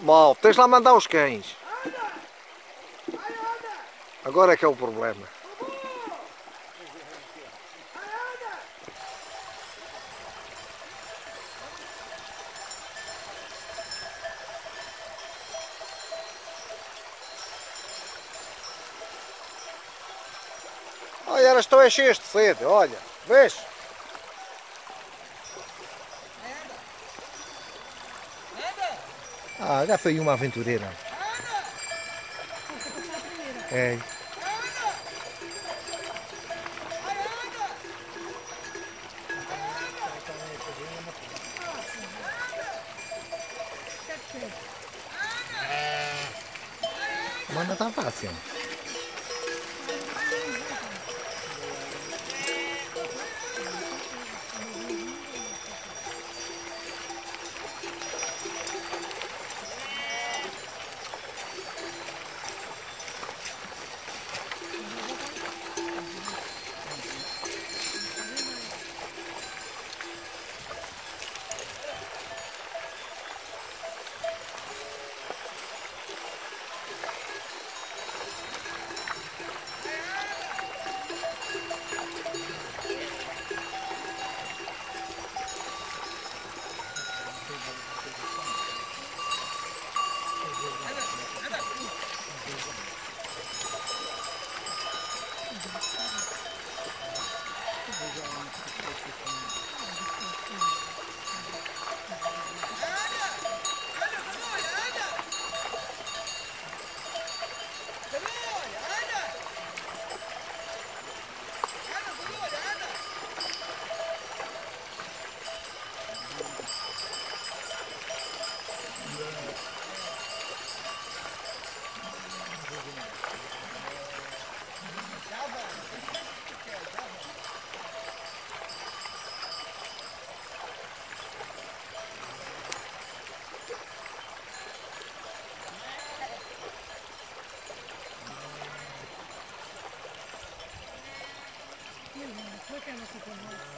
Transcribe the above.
Mal, tens lá mandar os cães. Agora é que é o problema. Olha, elas estão a cheias de sede, olha, vês? Ah, já foi uma aventureira. É. Mas não está fácil. Como é que é a nossa conversa?